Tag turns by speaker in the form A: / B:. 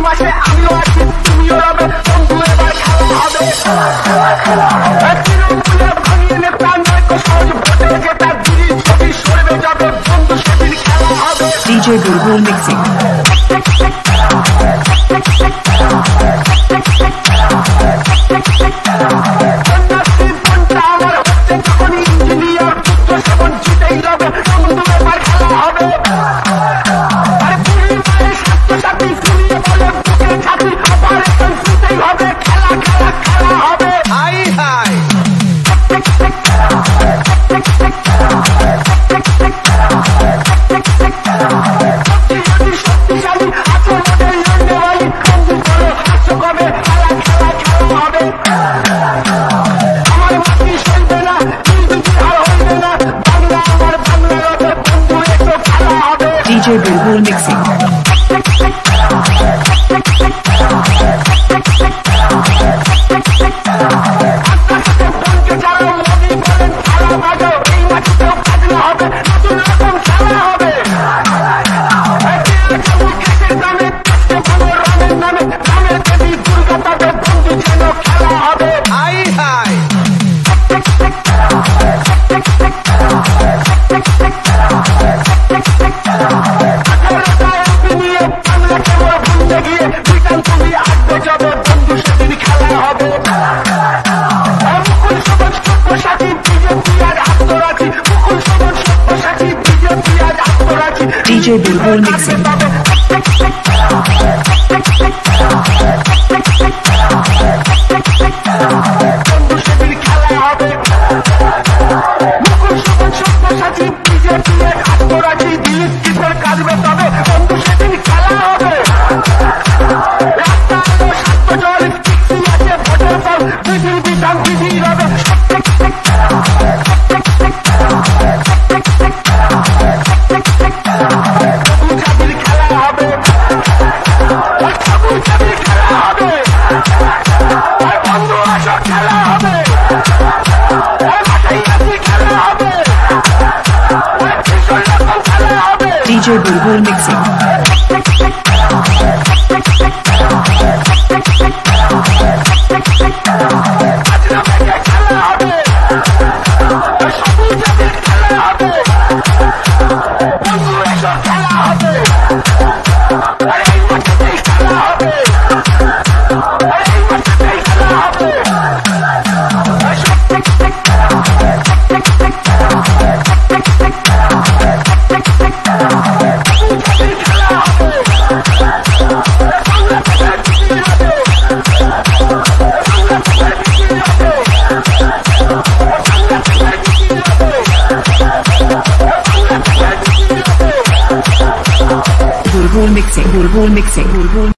A: মাসে আমিও আছি তুমিও রবে বন্ধু এবার খেলা হবে তৃণমূলের ভাঙিয়ে নেতা নয় সহজ ভোটে জেতা দিদি ছবি সরবে যাবে বন্ধু সেদিন খেলা হবে
B: DJ Bulbul Mixing DJ Bulbul Mixing DJ Bulbul Mixing DJ Bulbul Mixing Bulbul Mixing